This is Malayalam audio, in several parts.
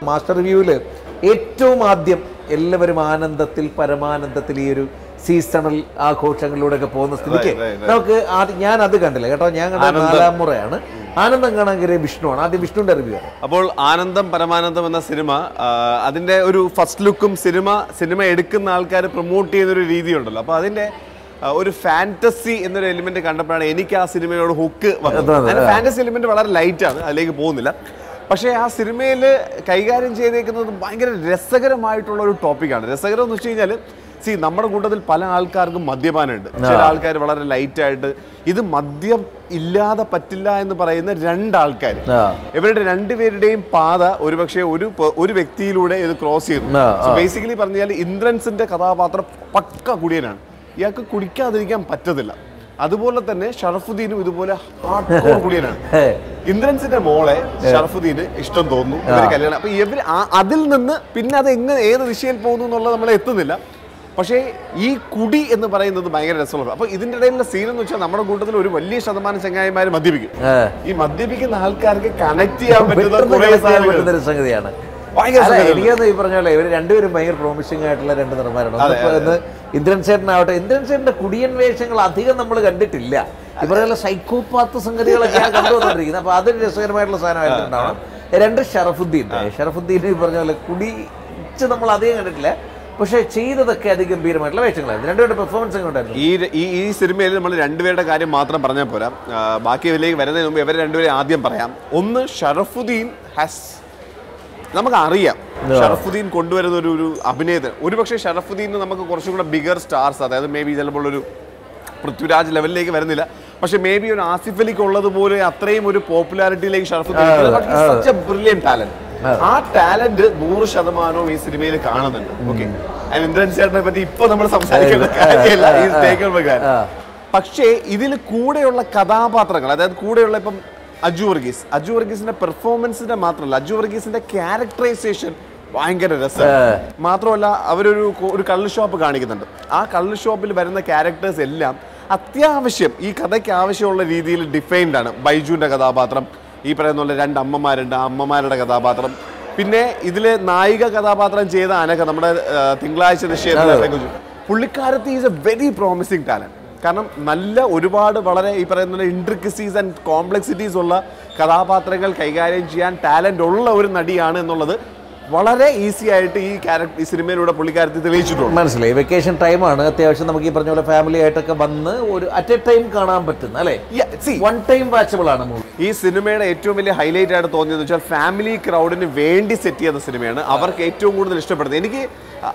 മാസ്റ്റർ റിവ്യൂവിൽ ഏറ്റവും ആദ്യം എല്ലാവരും ആനന്ദത്തിൽ പരമാനന്ദത്തിൽ ഈ ഒരു സീസണൽ ആഘോഷങ്ങളിലൂടെ ഒക്കെ പോകുന്ന സ്ഥിതിക്ക് നമുക്ക് ഞാൻ അത് കണ്ടില്ല കേട്ടോ. ഞാൻ കണ്ട 4ാം മുറയാണ്. ആനന്ദം കാണാൻ കയറിയ വിഷ്ണുവാണ്. ആദ്യം വിഷ്ണുവിന്റെ റിവ്യൂ ആണ്. അപ്പോൾ ആനന്ദം പരമാനന്ദം എന്ന സിനിമ, അതിന്റെ ഒരു ഫസ്റ്റ് ലുക്കും സിനിമ എടുക്കുന്ന ആൾക്കാർ പ്രൊമോട്ട് ചെയ്യുന്നൊരു രീതിയുണ്ടല്ലോ. അപ്പോൾ അതിന്റെ ഒരു ഫാന്റസി എന്നൊരു എലിമെന്റ് കണ്ടപ്പോഴാണ് എനിക്ക് ആ സിനിമയോട് ഹുക്ക് വന്നത്. ഫാന്റസി എലിമെന്റ് വളരെ ലൈറ്റാണ്, അതിലേക്ക് പോകുന്നില്ല. പക്ഷേ ആ സിനിമയിൽ കൈകാര്യം ചെയ്തേക്കുന്നത് ഭയങ്കര രസകരമായിട്ടുള്ള ഒരു ടോപ്പിക്കാണ്. രസകരം എന്ന് വെച്ച് കഴിഞ്ഞാൽ നമ്മുടെ കൂട്ടത്തിൽ പല ആൾക്കാർക്കും മദ്യപാനമുണ്ട്. ചില ആൾക്കാർ വളരെ ലൈറ്റായിട്ട് ഇത് മദ്യം ഇല്ലാതെ പറ്റില്ല എന്ന് പറയുന്ന 2 ആൾക്കാർ. ഇവരുടെ 2 പേരുടെയും പാത ഒരുപക്ഷെ ഒരു വ്യക്തിയിലൂടെ ഇത് ക്രോസ് ചെയ്തു. ബേസിക്കലി പറഞ്ഞാൽ ഇന്ദ്രൻസിന്റെ കഥാപാത്രം പക്ക കുടിയനാണ്. ഇയാൾക്ക് കുടിക്കാതിരിക്കാൻ പറ്റത്തില്ല. അതുപോലെ തന്നെ ഷറഫുദ്ദീനും ഇതുപോലെ ഹാർഡ് കോർ കുടിയനാണ്. ഇന്ദ്രൻസിന്റെ മോളെ ഷറഫുദ്ദീന് ഇഷ്ടം തോന്നുന്നു, ഇവർ കല്യാണം. അപ്പൊ ഇവർ അതിൽ നിന്ന് പിന്നെ അത് ഏത് ദിശയിൽ പോകുന്നു എന്നുള്ളത് നമ്മളെ എത്തുന്നില്ല. പക്ഷേ ഈ കുടി എന്ന് പറയുന്നത് ഭയങ്കര രസമുള്ളത്. അപ്പൊ ഇതിന്റെ ഇടയിലുള്ള സീൻ എന്ന് വെച്ചാൽ നമ്മുടെ കൂട്ടത്തിൽ ഒരു വലിയ ശതമാനം ചങ്ങായിമാര് മദ്യപിക്കും. ഈ മദ്യപിക്കുന്ന ആൾക്കാർക്ക് കണക്ട് ചെയ്യാൻ പറ്റുന്ന സംഗതിയാണ്. എനിക്കത് ഈ പറഞ്ഞ പോലെ ഇവർ രണ്ടുപേരും ഭയങ്കര പ്രോമിസിംഗ് ആയിട്ടുള്ള 2 നിർമ്മാണമാണ്. ഇന്ദ്രൻ ചേട്ടനാവട്ടെ, ഇന്ദ്രൻ ചേട്ടന്റെ കുടിയൻ വേഷങ്ങൾ അധികം നമ്മൾ കണ്ടിട്ടില്ല. ഈ പറയുന്ന സൈക്കോപാത്ത് സംഗതികളൊക്കെയാണ് കണ്ടുവന്നിരിക്കുന്നത്. അപ്പൊ അതൊരു രസകരമായിട്ടുള്ള സാധനമായിട്ടുണ്ടാവണം. 2 ഷറഫുദ്ദീൻ ഈ പറഞ്ഞ പോലെ കുടിച്ച് നമ്മൾ അധികം കണ്ടിട്ടില്ല. പക്ഷെ ചെയ്തതൊക്കെ അതിഗംഭീരമായിട്ടുള്ള വേഷങ്ങളായിരുന്നു. 2 പേരുടെ പെർഫോമൻസ് ഒക്കെ ഉണ്ടായിരുന്നു. ഈ സിനിമയിൽ നമ്മൾ 2 പേരുടെ കാര്യം മാത്രം പറഞ്ഞാൽ പോരാ, ബാക്കി ഇതിലേക്ക് വരുന്നതിന് മുമ്പ് ഇവർ 2 പേരെ ആദ്യം പറയാം. ഒന്ന്, ഷറഫുദ്ദീൻ നമുക്കറിയാം ഷറഫുദ്ദീൻ കൊണ്ടുവരുന്ന ഒരു അഭിനയത്തിന്. ഒരുപക്ഷെ ഷറഫുദ്ദീന് നമുക്ക് കുറച്ചും കൂടെ ബിഗർ സ്റ്റാർസ്, അതായത് മേ ബി ചിലപ്പോൾ ഒരു പൃഥ്വിരാജ് ലെവലിലേക്ക് വരുന്നില്ല, പക്ഷെ മേ ബി ഒരു ആസിഫ് അലിക്ക് ഉള്ളതുപോലെ അത്രയും ഒരു പോപ്പുലാരിറ്റിയിലേക്ക് ഷറഫുദ്ദീൻ ബ്രില്യൻ ടാലന്റ്. ആ ടാലന്റ് 100% ഈ സിനിമയിൽ കാണുന്നുണ്ട്. ഓക്കെ, ഇന്ദ്രൻ ചേട്ടനെ പറ്റി ഇപ്പൊ നമ്മൾ സംസാരിക്കേണ്ട കാര്യമല്ല. പക്ഷേ ഇതിൽ കൂടെയുള്ള കഥാപാത്രങ്ങൾ, അതായത് കൂടെയുള്ള ഇപ്പം അജു വർഗീസിന്റെ പെർഫോമൻസിന്റെ മാത്രമല്ല, അജു വർഗീസിന്റെ ക്യാരക്ടറൈസേഷൻ ഭയങ്കര രസമാണ്. മാത്രമല്ല അവരൊരു കള്ള് ഷോപ്പ് കാണിക്കുന്നുണ്ട്. ആ കള്ള് ഷോപ്പിൽ വരുന്ന ക്യാരക്ടേഴ്സ് എല്ലാം അത്യാവശ്യം ഈ കഥയ്ക്ക് ആവശ്യമുള്ള രീതിയിൽ ഡിഫൈൻഡ് ആണ്. ബൈജുവിന്റെ കഥാപാത്രം, ഈ പറയുന്ന പോലെ 2 അമ്മമാരുണ്ട്, ആ അമ്മമാരുടെ കഥാപാത്രം, പിന്നെ ഇതിലെ നായിക കഥാപാത്രം ചെയ്ത അനഘ, നമ്മുടെ തിങ്കളാഴ്ച നിശ്ചയത്തിൽ പുള്ളിക്കാരത്തി is a very promising talent. കാരണം ഒരുപാട് വളരെ ഈ പറയുന്ന ഇൻട്രിക്കസീസ് ആൻഡ് കോംപ്ലക്സിറ്റീസ് ഉള്ള കഥാപാത്രങ്ങൾ കൈകാര്യം ചെയ്യാൻ ടാലന്റ് ഉള്ള ഒരു നടിയാണ് എന്നുള്ളത് വളരെ ഈസി ആയിട്ട് ഈ സിനിമയിലൂടെ പുള്ളിക്കാരത്തി തെളിയിച്ചിട്ടുണ്ട്. മനസ്സിലായി. വെക്കേഷൻ ടൈമാണ്, അത്യാവശ്യം നമുക്ക് ഈ പറഞ്ഞ പോലെ ഫാമിലി ആയിട്ടൊക്കെ വന്ന് ഒരു അറ്റ് എ ടൈം കാണാൻ പറ്റുന്ന അല്ലേ, വൺ ടൈം വാച്ചബിൾ ആണ് മൂവി. ഈ സിനിമയുടെ ഏറ്റവും വലിയ ഹൈലൈറ്റ് ആയിട്ട് തോന്നിയെന്ന് വെച്ചാൽ ഫാമിലി ക്രൗഡിന് വേണ്ടി സെറ്റ് ചെയ്ത സിനിമയാണ്. അവർക്ക് ഏറ്റവും കൂടുതൽ ഇഷ്ടപ്പെടുന്നത്, എനിക്ക്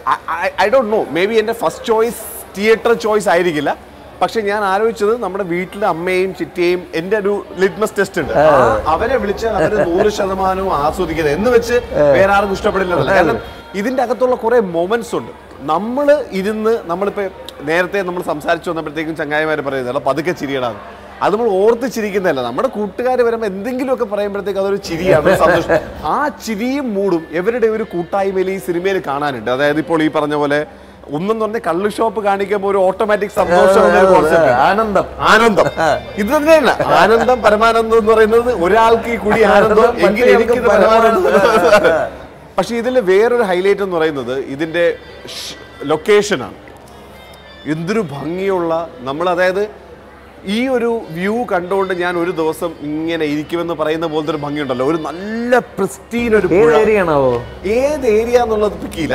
I don't know, may be എൻ്റെ ഫസ്റ്റ് ചോയ്സ് തിയേറ്റർ ചോയ്സ് ആയിരിക്കില്ല, പക്ഷെ ഞാൻ ആലോചിച്ചത് നമ്മുടെ വീട്ടിലെ അമ്മയും ചിറ്റയും എൻ്റെ ഒരു ലിറ്റ്മസ് ടെസ്റ്റ് ഉണ്ട്, അവരെ വിളിച്ചാൽ അവർ 100% ആസ്വദിക്കുന്നത് എന്ന് വെച്ച് വേറെ ആർക്കും ഇഷ്ടപ്പെടില്ല. കാരണം ഇതിൻ്റെ അകത്തുള്ള കുറെ മൊമെന്റ്സ് ഉണ്ട്. നമ്മളിപ്പോ നേരത്തെ നമ്മൾ സംസാരിച്ചു വന്നപ്പോഴത്തേക്കും ചങ്ങായിമാര് പറയുന്നതല്ല പതുക്കെ ചിരിയടാണ്, അത് നമ്മൾ ഓർത്ത് ചിരിക്കുന്നതല്ല. നമ്മുടെ കൂട്ടുകാർ വരുമ്പോൾ എന്തെങ്കിലുമൊക്കെ പറയുമ്പോഴത്തേക്ക് അതൊരു ചിരിയാണ്, സന്തോഷം. ആ ചിരിയും മൂടും ഇവരുടെ ഒരു കൂട്ടായ്മയിൽ ഈ സിനിമയിൽ കാണാനുണ്ട്. അതായത് ഇപ്പോൾ ഈ പറഞ്ഞ പോലെ ഒന്നെന്ന് പറഞ്ഞ കള്ള് ഷോപ്പ് കാണിക്കുമ്പോൾ ഒരു ഓട്ടോമാറ്റിക് സന്തോഷം, ആനന്ദം. ഇത് തന്നെയാണ് ആനന്ദം പരമാനന്ദം എന്ന് പറയുന്നത്. ഒരാൾക്ക് ഈ കുടി ആനന്ദം എങ്കിൽ എനിക്ക് പരമാനന്ദം. പക്ഷെ ഇതിൽ വേറൊരു ഹൈലൈറ്റ് എന്ന് പറയുന്നത് ഇതിന്റെ ലൊക്കേഷനാണ്. എന്തൊരു ഭംഗിയുള്ള, അതായത് ഈ ഒരു വ്യൂ കണ്ടുകൊണ്ട് ഞാൻ ഒരു ദിവസം ഇങ്ങനെ ഇരിക്കുമെന്ന് പറയുന്ന പോലത്തെ ഒരു ഭംഗിയുണ്ടല്ലോ. ഒരു നല്ല പ്രിസ്റ്റീൻ ഒരു ഏത് ഏരിയ എന്നുള്ളത് പിക്കിയില്ല,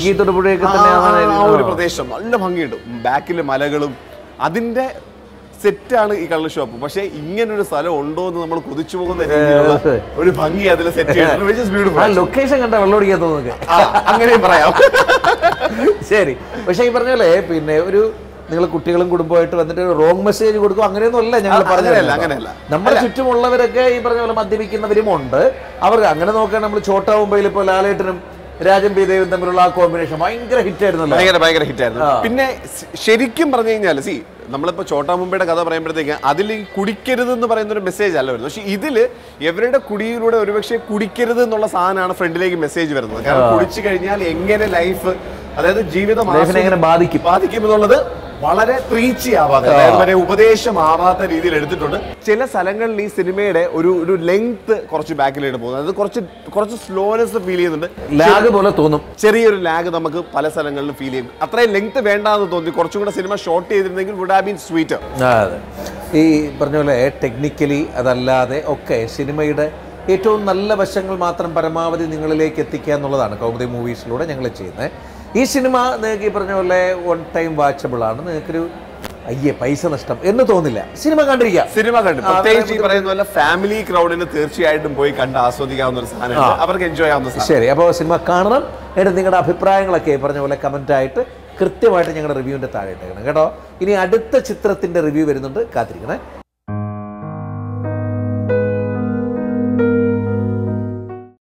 ആ ഒരു പ്രദേശം നല്ല ഭംഗിയുണ്ട്. ബാക്കിൽ മലകളും അതിന്റെ സെറ്റാണ് ഈ കള്ള് ഷോപ്പ്. പക്ഷെ ഇങ്ങനൊരു സ്ഥലം ഉണ്ടോ എന്ന് നമ്മൾ കൊതിച്ചു പോകുന്ന രീതിയിലുള്ള ഒരു ഭംഗി അതിൽ സെറ്റ് ചെയ്തിട്ടുണ്ട്. ലൊക്കേഷൻ കണ്ട വെള്ളം ഓടിക്കാൻ തോന്നുന്നു, അങ്ങനെയും പറയാം. ശരി. പക്ഷെ ഈ പറഞ്ഞാലേ പിന്നെ നിങ്ങൾ കുട്ടികളും കുടുംബമായിട്ട് വന്നിട്ട് റോങ് മെസ്സേജ് കൊടുക്കും അങ്ങനെയൊന്നും അല്ല ഞങ്ങൾ പറഞ്ഞതല്ല. അങ്ങനെയല്ല, നമ്മുടെ ചുറ്റുമുള്ളവരൊക്കെ ഈ പറഞ്ഞ പോലെ മദ്യപിക്കുന്നവരും ഉണ്ട്. അവർക്ക് അങ്ങനെ നോക്കാൻ നമ്മൾ ചോട്ടാ മുംബൈയിൽ ഇപ്പോൾ ലാലേട്ടനും രാജൻ പി ദേവും തമ്മിലുള്ള ആ കോമ്പിനേഷൻ ഭയങ്കര ഹിറ്റായിരുന്നല്ലോ, ഭയങ്കര ഹിറ്റായിരുന്നു. പിന്നെ ശരിക്കും പറഞ്ഞു കഴിഞ്ഞാൽ നമ്മളിപ്പോ ചോട്ടാ മുംബൈയുടെ കഥ പറയുമ്പോഴത്തേക്ക് അതിൽ കുടിക്കരുത് എന്ന് പറയുന്ന ഒരു മെസ്സേജ് അല്ല വരുന്നത്. പക്ഷെ ഇതില് ഇവരുടെ കുടിയിലൂടെ ഒരുപക്ഷെ കുടിക്കരുത് എന്നുള്ള സാധനമാണ് ഫ്രണ്ടിലേക്ക് മെസ്സേജ് വരുന്നത്. കാരണം കുടിച്ചു കഴിഞ്ഞാൽ എങ്ങനെ ലൈഫ്, അതായത് ജീവിതം ബാധിക്കും എന്നുള്ളത് വളരെ പ്രീച്ചി ആവാതെ ഉപദേശമാവാത്ത രീതിയിൽ എടുത്തിട്ടുണ്ട്. ചില സ്ഥലങ്ങളിൽ ഈ സിനിമയുടെ ഒരു ലെങ്ത് കുറച്ച് ബാക്കിലേക്ക് പോകുന്നത്, അത് കുറച്ച് സ്ലോനെസ് ഫീൽ ചെയ്യുന്നുണ്ട്, ലാഗ് പോലെ തോന്നും. ചെറിയൊരു ലാഗ് നമുക്ക് പല സ്ഥലങ്ങളിലും ഫീൽ ചെയ്യും. അത്രയും ലെങ്ത് വേണ്ടാന്ന് തോന്നി. കുറച്ചും കൂടെ സിനിമ ഷോർട്ട് ചെയ്തിരുന്നെങ്കിൽ വുഡ് ഹാവ് ബീൻ സ്വീറ്റർ. അതെ, ഈ പറഞ്ഞ പോലെ ടെക്നിക്കലി അതല്ലാതെ ഒക്കെ സിനിമയുടെ ഏറ്റവും നല്ല വശങ്ങൾ മാത്രം പരമാവധി നിങ്ങളിലേക്ക് എത്തിക്കുക എന്നുള്ളതാണ് കൗമുദി മൂവീസിലൂടെ ഞങ്ങൾ ചെയ്യുന്നത്. ഈ സിനിമ നിങ്ങൾക്ക് ഈ പറഞ്ഞ പോലെ വൺ ടൈം വാച്ചബിൾ ആണ്. നിങ്ങൾക്കൊരു പൈസ നഷ്ടം എന്ന് തോന്നില്ല. സിനിമ കണ്ടിരിക്കാം. സിനിമ കണ്ടു. പ്രത്യേകിച്ച് ഈ പറയുന്ന പോലെ ഫാമിലി ക്രൗഡിന് തീർച്ചയായിട്ടും പോയി കണ്ട് ആസ്വദിക്കാവുന്ന ഒരു സാധനമാണ്, അവർക്ക് എൻജോയ് ആവുന്ന. ശരി, അപ്പോൾ സിനിമ കാണണം. എന്നിട്ട് നിങ്ങളുടെ അഭിപ്രായങ്ങളൊക്കെ പറഞ്ഞ പോലെ കമൻ്റായിട്ട് കൃത്യമായിട്ട് ഞങ്ങളുടെ റിവ്യൂവിൻ്റെ താഴെ ഇട്ടേക്കണം കേട്ടോ. ഇനി അടുത്ത ചിത്രത്തിൻ്റെ റിവ്യൂ വരുന്നുണ്ട്, കാത്തിരിക്കണേ.